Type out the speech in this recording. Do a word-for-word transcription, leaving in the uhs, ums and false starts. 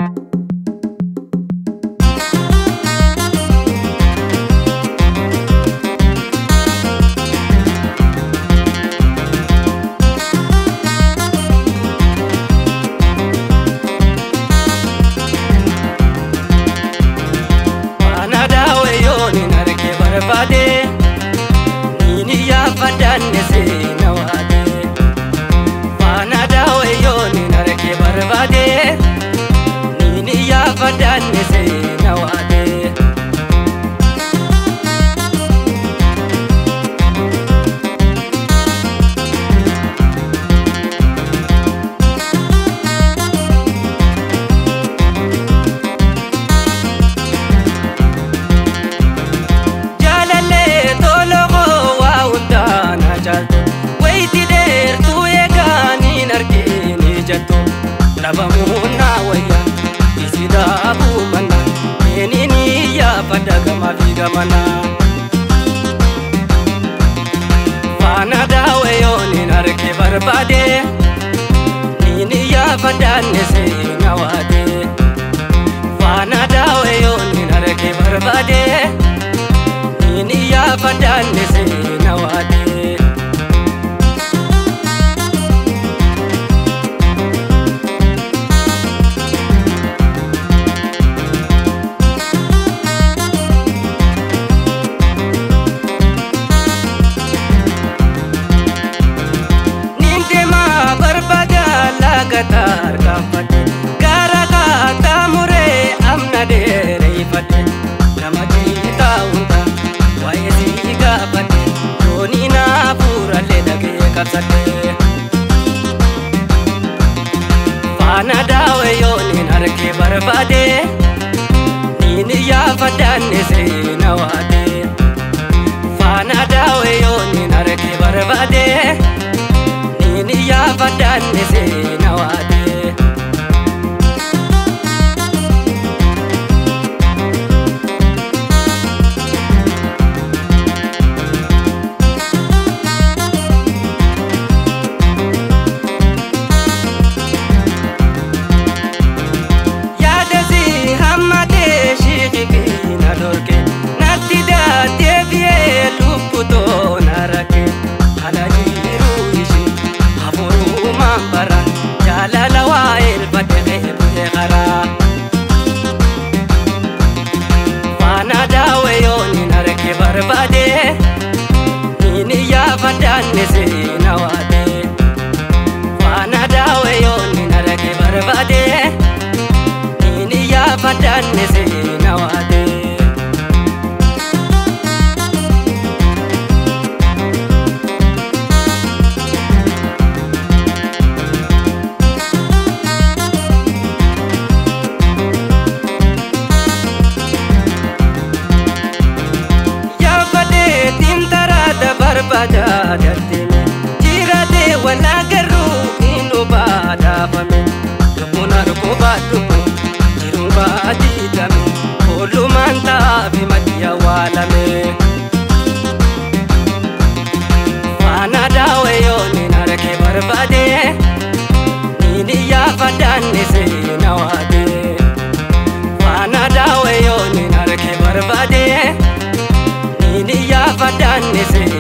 Bade, nini ya fadanne se nawade. Fana dawe yoni nareke barbade, nini ya fadanne se nawade. Nabamuna waya isida abumana enini ya padaga mafiga mana Fana dawe yoni narke barbade nini ya padanne se nawade Fana dawe yoni narke barbade nini ya padanne se nawade Gatar kafate gara kata mure amna dere ifate namati taunta waisi gafate doni na pura le dage kapsate Fana dawe yoni narke barbade nini ya fadanne se nawade Fana dawe yoni narke barbade nini ya fadanne se nawade Yadesi hamade shiki na dorke natida devie luputo narake halaji ruishi aburu mambara jalala wail badhe buhara Fana dawe yoni narke barbade nini ya fadanne se nawade Fana dawe yoni narke barbade nini ya fadanne se nawade Barbada dartime jirade wala garu inu bada fame lupunar ko badu jiru badi dame kolu manta bi madiya wala me Fana dawe yoni narke barbade nini ya fadanne se nawade Fana dawe yoni narke barbade nini ya fadanne se